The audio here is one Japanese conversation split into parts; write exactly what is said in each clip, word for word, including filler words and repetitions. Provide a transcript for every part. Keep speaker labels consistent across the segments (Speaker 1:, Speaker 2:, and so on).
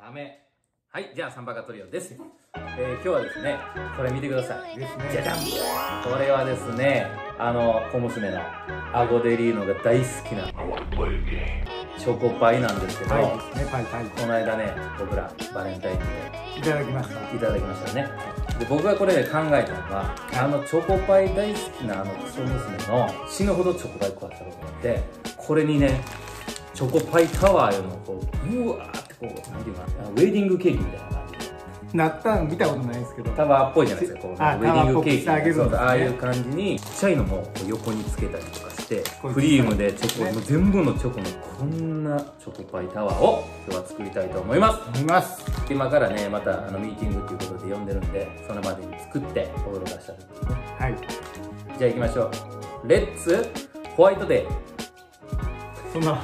Speaker 1: ダメ。はい、じゃあサンバカトリオです。えー、今日はですね、これ見てください。ですね。じゃじゃん。これはですね、あの小娘のアゴデリーノが大好きなチョコパイなんですけど、
Speaker 2: パイですね、パイパイ。
Speaker 1: この間ね、僕らバレンタインで
Speaker 2: いただきました。
Speaker 1: いただきましたね。で、僕がこれで考えたのが、あのチョコパイ大好きなあのクソ娘の死ぬほどチョコパイ食わしたことがあって、これにね、チョコパイタワーよのこう、うわーってこう、なんていうかな、ウェディングケーキみたいな感じで。
Speaker 2: なったの見たことないですけど、
Speaker 1: タワーっぽいじゃないですか、こうウェディングケーキ、
Speaker 2: ね、
Speaker 1: そうああいう感じにちっちゃいのも横につけたりとかして、クリームでチョコ、ね、全部のチョコのこんなチョコパイタワーを今日は作りたいと思います。
Speaker 2: 思います。
Speaker 1: 今からね、またあのミーティングっていうことで呼んでるんで、それまでに作って驚かしたいですね。
Speaker 2: はい。
Speaker 1: じゃあ行きましょう。レッツホワイトデー。
Speaker 2: そんな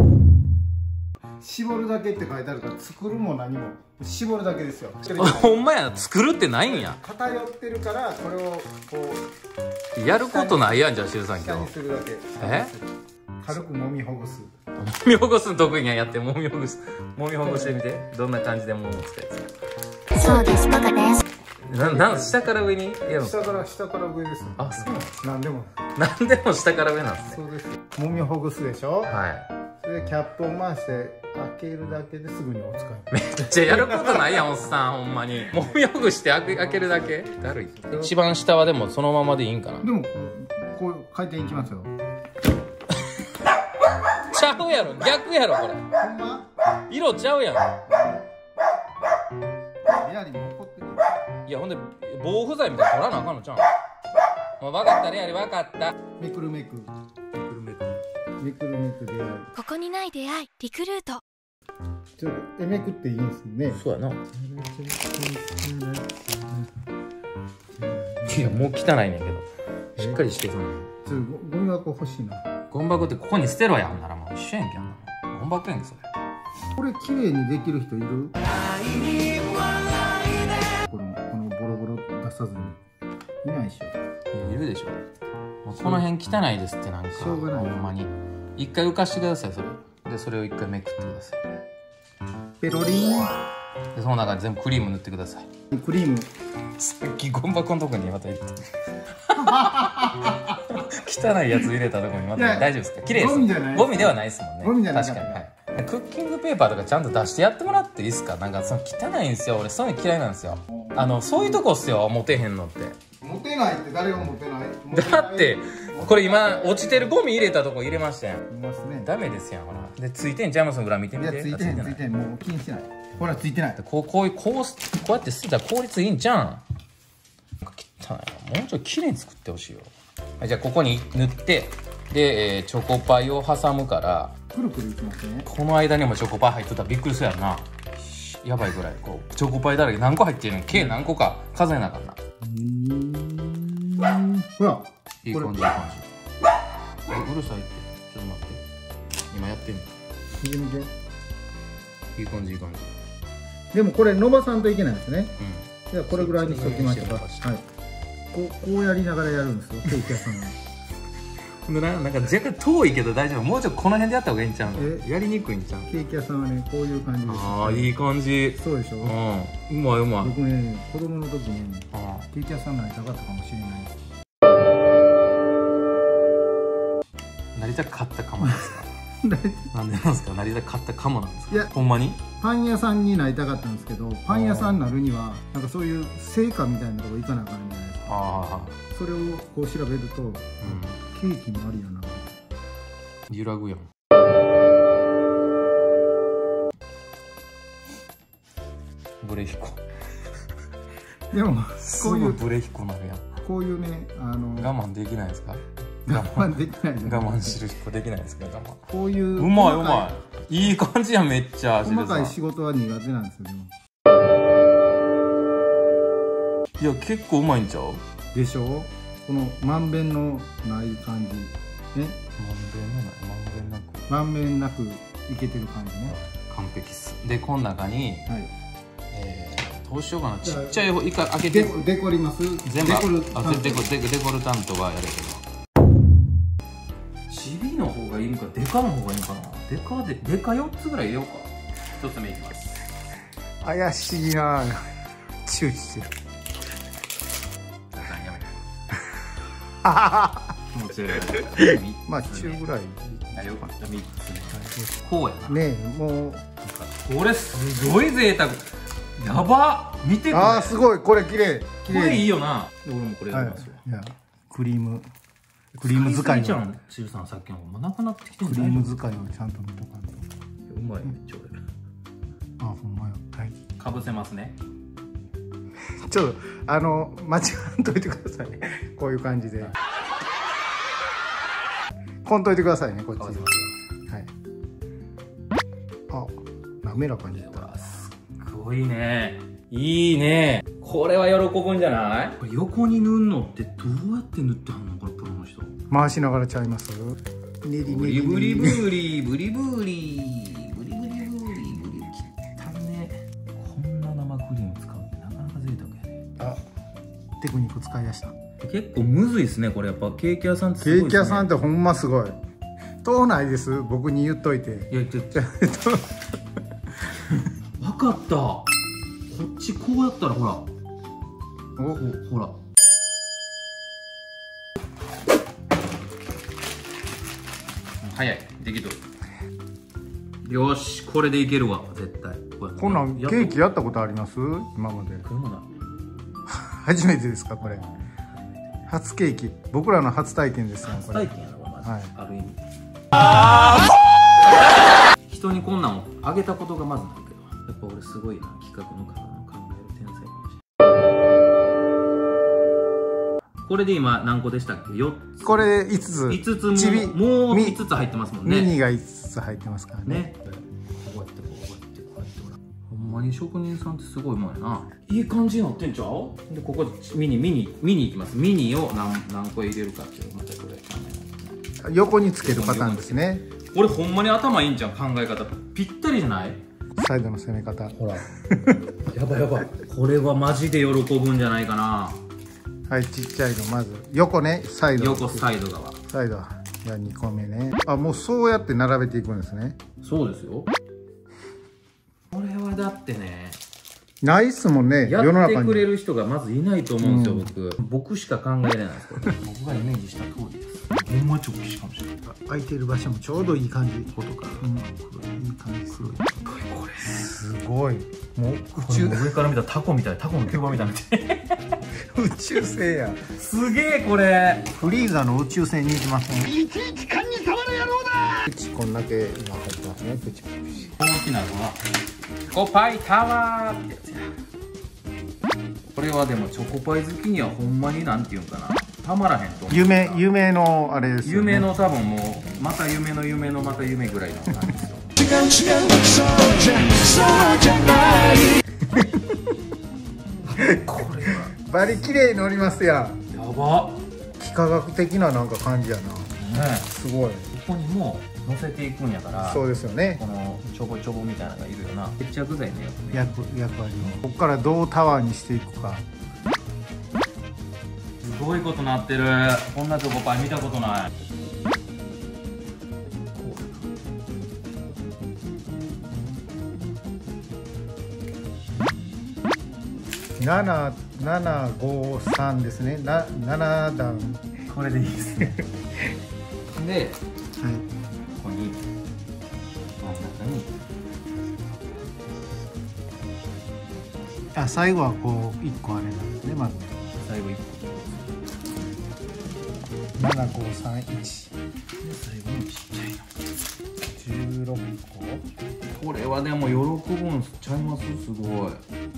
Speaker 2: 絞るだけって書いてあるから、作るも何も絞るだけですよ。
Speaker 1: ほんまや、作るってないんや。
Speaker 2: 偏ってるからこれをこ
Speaker 1: うやることないやん。じゃあしずさん今日
Speaker 2: 下にするだけ。
Speaker 1: え
Speaker 2: 軽く揉みほぐす。
Speaker 1: 揉みほぐすの得意にやって、揉みほぐす揉みほぐしてみて。どんな感じで揉むんですか。
Speaker 3: そうです、バカです。
Speaker 1: な、なん下から上にやるの？
Speaker 2: 下から下から上です。
Speaker 1: あ、そう
Speaker 2: なんでも
Speaker 1: なんでも下から上なんですね。
Speaker 2: そうです。揉みほぐすでしょ。
Speaker 1: はい。
Speaker 2: それでキャップを回して開けるだけですぐにお使い。
Speaker 1: めっちゃやることないやん、おっさん。ほんまに揉みほぐして開け、開けるだけだるい。一番下はでもそのままでいいんかな。
Speaker 2: でもこう回転いきますよ。
Speaker 1: ちゃうやろ、逆やろこれ。
Speaker 2: ほんま
Speaker 1: 色ちゃうやん。
Speaker 2: リアルに怒ってる。
Speaker 1: いや、ほんで防腐剤みたいなの取らなあかんのちゃう。もう分かったね、やり分かった。
Speaker 2: めくるめく
Speaker 1: めくるめく
Speaker 2: めくるめく出会い。
Speaker 3: ここにない出会い、リクルート。
Speaker 2: ちょっとえめくっていいんですね。
Speaker 1: そうやな。いや、もう汚いねんけど、しっかりしてその
Speaker 2: ちょっとゴミ箱欲しいな。
Speaker 1: ゴミ箱ってここに捨てろやんなら、もう一緒やんけ。あんなゴミ箱やんけそれ。
Speaker 2: これ綺麗にできる人いる？このこのボロボロ出さずにいないでしょ。
Speaker 1: いるでしょ。もうこの辺汚いですって。なんか
Speaker 2: しょうがない。
Speaker 1: ほんまに一回浮かしてください。それでそれを一回めくってください。
Speaker 2: ペロリン。
Speaker 1: でその中に全部クリーム塗ってください。
Speaker 2: クリーム。
Speaker 1: さっきゴミ箱のとこにまた入れて汚いやつ入れたとこにまた。大丈夫ですか？綺麗です。
Speaker 2: ゴミじゃない。
Speaker 1: ゴミではないですもんね。
Speaker 2: ゴミじゃない。
Speaker 1: 確かに。はい。クッキングペーパーとかちゃんと出してやってもらっていいですか？なんかその汚いんですよ。俺そういうの嫌いなんですよ。あのそういうとこっすよ、モテへんのって。
Speaker 2: モテないって誰がモテない？
Speaker 1: だってこれ今落ちてるゴミ入れたとこ入れましたやん。
Speaker 2: いますね。
Speaker 1: ダメですやん。ほらでついてんちゃいますの裏見てみて。
Speaker 2: いやついてへんついてへん。もう気にしてない。ほらついてない。
Speaker 1: こうこういうこうこうやって捨てたら効率いいんじゃん。なんか汚いな。もうちょい綺麗に作ってほしいよ。はい、じゃあここに塗ってで、えー、チョコパイを挟むから
Speaker 2: くるくるいきますね。
Speaker 1: この間にもチョコパイ入っとったらびっくりするやろな。やばいぐらいこうチョコパイだらけ。何個入ってるの？計何個か数えなあかんな。
Speaker 2: うんほら
Speaker 1: いい感じいい感じ。うるさいって。ちょっと待って、今やってんの。
Speaker 2: 見てみて。
Speaker 1: いい感じいい感じ。
Speaker 2: でもこれ伸ばさんといけないですね。
Speaker 1: うん。
Speaker 2: じゃあこれぐらいにしておきましょうか。はい。こうこうやりながらやるんですよ。ケーキ屋さんは。
Speaker 1: ななんか若干遠いけど大丈夫。もうちょっとこの辺でやった方がいいんちゃうの？やりにくいんちゃう？
Speaker 2: ケーキ屋さんはねこういう感じです。
Speaker 1: ああいい感じ。
Speaker 2: そうでしょ。うん。
Speaker 1: うまいうまい。
Speaker 2: 僕ね子供の時ねケーキ屋さんになりたかったかもしれないです。
Speaker 1: なりたかったかもですか？なんでなんですか？なりたかったかもなんですか？いやほんまに
Speaker 2: パン屋さんになりたかったんですけど、パン屋さんになるにはなんかそういう成果みたいなとこ行かなあかんじゃないですか。ああ。それをこう調べると、うん、ケーキもありやな。
Speaker 1: 揺らぐやん。ブレヒコ。
Speaker 2: でも
Speaker 1: こういうブレヒコなるやん。
Speaker 2: こういうねあの
Speaker 1: 我慢できないですか？
Speaker 2: 我慢できない。
Speaker 1: 我慢する人できないですか？我慢。
Speaker 2: こういう
Speaker 1: うまいうまい。いい感じやんめっちゃ。
Speaker 2: 細かい仕事は苦手なんですよ。でも
Speaker 1: いや結構うまいんちゃう？
Speaker 2: でしょ。このまんべんのない感じね。
Speaker 1: まんべんなく
Speaker 2: まんべんなくいけてる感じね。
Speaker 1: 完璧っす。でこの中に、はい、えー、どうしようかな。ちっちゃい方一回開けて。
Speaker 2: デコります。
Speaker 1: 全部。あ、デコデコデコルタントはやるけど。チビの方がいいのかデカの方がいいのかな。デカでデカよっつぐらい入れようか。ひとつめいきます。
Speaker 2: 怪しいな。チューしてる。
Speaker 1: やめて。気持ち悪い。
Speaker 2: まあ中ぐらい。
Speaker 1: あ、よかった。みっつね。こうやな。
Speaker 2: ねえ、もう。
Speaker 1: これすごい贅沢。やば。見てこれ。
Speaker 2: ああ、すごい。これ綺麗。綺麗。
Speaker 1: これいいよな。俺もこれやりますよ。
Speaker 2: いや、クリーム。クリーム使い
Speaker 1: じゃん。しるさんさっきのもうなくなってきてる。
Speaker 2: クリーム使いをちゃんと見とかんと。
Speaker 1: うまいめっちゃ俺。
Speaker 2: あ、ほんまよ。はい。
Speaker 1: かぶせますね。
Speaker 2: ちょっとあの間違わんといてくださいね。こういう感じで。こんといてくださいね、こっち。はい。あ、滑らかにいった。
Speaker 1: すごいね。いいね。これは喜ぶんじゃない？これ横に塗るのってどうやって塗ってはんのこれプロの人。
Speaker 2: 回しながらちゃいます？ねりねり
Speaker 1: ブリブリブリブリブリブリブリブリブリ汚ね。こんな生クリーム使うってなかなか贅沢やね。
Speaker 2: あ、テクニック使い出した。
Speaker 1: 結構むずいですねこれ。やっぱケーキ屋さんってすごいですね。
Speaker 2: ケーキ屋さんってほんますごい。遠ないです、僕に言っといて。
Speaker 1: いやちょっと分かった。こっちこうやったらほら、おほら早い、できとる。よし、これでいけるわ絶対。
Speaker 2: こんなんケーキやったことあります？今まで。初めてですかこれ？初ケーキ、僕らの初体験ですよ。
Speaker 1: 初体験やな、マジで。
Speaker 2: はい、
Speaker 1: ある意味。人にこんなんをあげたことがまずないけど、やっぱ俺すごいな、企画の方の考える天才かもしれない。これで今何個でしたっけ？よっつ。これいつつ。いつつももういつつ入ってますもんね。ミニがいつつ入ってますからね。こうやってこうやってこうやってほら。ほんまに職人さんってすごいもんやな。いい感じになってんちゃう？でここでミニミニミニいきます。ミニを何何個入れるかっていうまたこれ。
Speaker 2: 横につけるパターンですね。
Speaker 1: 俺ほんまに頭いいんじゃん、考え方ぴったりじゃない？
Speaker 2: サイドの攻め方。ほら
Speaker 1: やばいやばい。これはマジで喜ぶんじゃないかな。
Speaker 2: はい、ちっちゃいのまず横ね、サイド。
Speaker 1: 横サイド側。
Speaker 2: サイドじゃあにこめね。あ、もうそうやって並べていくんですね。
Speaker 1: そうですよ。これはだってね、
Speaker 2: ないっすもんね、
Speaker 1: やってくれる人がまずいないと思うんですよ、僕。僕しか考えれないですけど、僕がイメージした通りです。ほんま直帰かもしれない。
Speaker 2: 空いてる場所もちょうどいい感じ。
Speaker 1: こことか、
Speaker 2: うん、いい感じ。黒い。これすごい。もう宇
Speaker 1: 宙上から見たらタコみたい、タコの吸盤みたいな。
Speaker 2: 宇宙船や。
Speaker 1: すげえこれ。
Speaker 2: フリーザの宇宙船に行きますね。いちいち勘に触る野郎だ。口こんだけ今入ってますね。口口。
Speaker 1: 大きなのはチョコパイタワーってやつや。これはでもチョコパイ好きにはほんまになんていうんかな、たまらへんと思う。
Speaker 2: 夢夢のあれですよね。
Speaker 1: 夢の多分もうまた夢の夢のまた夢ぐらいの感じですよ。これは
Speaker 2: バリ綺麗に乗りますやん。
Speaker 1: やば。
Speaker 2: 幾何学的ななんか感じやな。
Speaker 1: ね、
Speaker 2: すごい。
Speaker 1: ここにも乗せていくんやから。
Speaker 2: そうですよね。
Speaker 1: このちょぼちょぼみたいなのがいるよな。接着剤の
Speaker 2: 役役割をここからどうタワーにしていくか。
Speaker 1: すごいことなってる。こんなチョコパイ見たことない。
Speaker 2: 七七五三ですね。な七段。
Speaker 1: これでいいですね。で、はい、ここに真ん中に。
Speaker 2: あ、最後はこう一個あれなんですね。まず
Speaker 1: 最後一個。
Speaker 2: 七五三一。
Speaker 1: 最後にちっちゃいの。
Speaker 2: 十六個。
Speaker 1: これはでも喜ぶんちゃいます？すごい。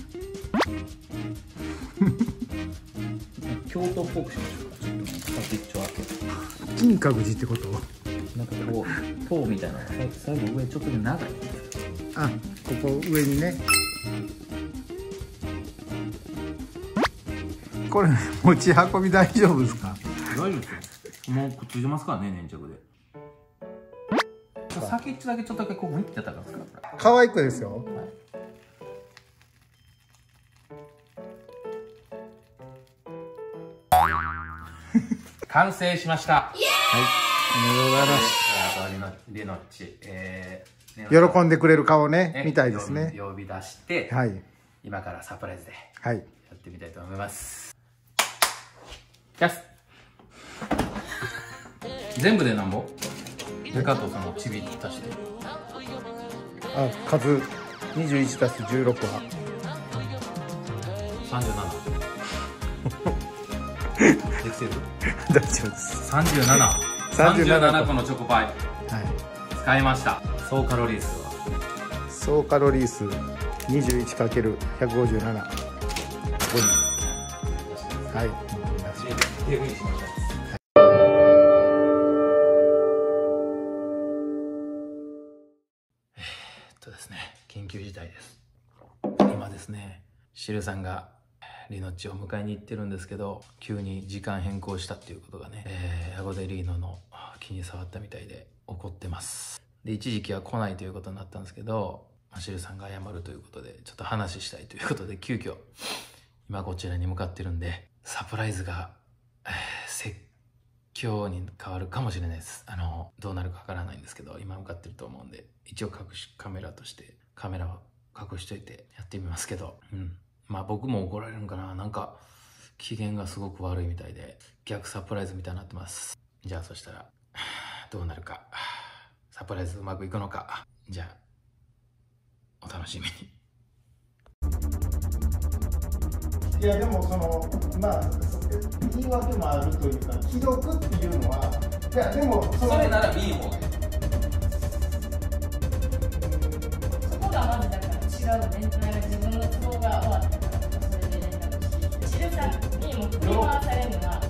Speaker 1: 京都っぽくしましょうか。ちょっと先っちょ開けて。
Speaker 2: 金閣寺ってこと？
Speaker 1: なんかこう塔みたいなのが最後上ちょっと長い。
Speaker 2: あ、ここ上にね。これ持ち運び大丈夫ですか？
Speaker 1: 大丈夫ですよ。もうくっついてますからね、粘着で。先っちょだけちょっとだけこうグイッてやったらですか？
Speaker 2: 可愛くですよ。はい、
Speaker 1: 完成しました。はい、
Speaker 2: おめでとうございます。
Speaker 1: レノッチ、えー、
Speaker 2: 喜んでくれる顔ねみたいですね。
Speaker 1: 呼び出して、
Speaker 2: はい、
Speaker 1: 今からサプライズで
Speaker 2: はい
Speaker 1: やってみたいと思います。キャス全部で何本？で加藤さんもちびっと足して。
Speaker 2: あ、数にじゅういちたすじゅうろくは
Speaker 1: さんじゅうなな。できてる？
Speaker 2: 大丈夫です。
Speaker 1: さんじゅうなな。さんじゅうななこのチョコパイ。
Speaker 2: はい。
Speaker 1: 使いました。総カロリー数は？
Speaker 2: 総カロリー数 にじゅういちかけるひゃくごじゅうなな。ここに。はい。
Speaker 1: テーブルにしましょう。えーっとですね、緊急事態です。今ですね、シルさんがリノッチを迎えに行ってるんですけど、急に時間変更したっていうことがね、えー、ヤゴデリーノの気に障ったみたいで怒ってます。で、一時期は来ないということになったんですけど、シルさんが謝るということで、ちょっと話したいということで、急遽、今こちらに向かってるんで、サプライズが、えー、説教に変わるかもしれないです。あの、どうなるかわからないんですけど、今向かってると思うんで、一応隠し、カメラとして、カメラを隠しといてやってみますけど、うん。まあ僕も怒られるんかな。なんか、機嫌がすごく悪いみたいで、逆サプライズみたいになってます。じゃあそしたら、どうなるか。サプライズうまくいくのか。じゃあ、お楽しみに。
Speaker 2: いやでもそのまあ言い訳もあるというか、既読っていうのは、いやでもその
Speaker 1: それなら B 方で。
Speaker 4: そこがまずだから違うね。なんか自分の都合が終わったからとかそれで連絡し、シルさんにも振り回されるのは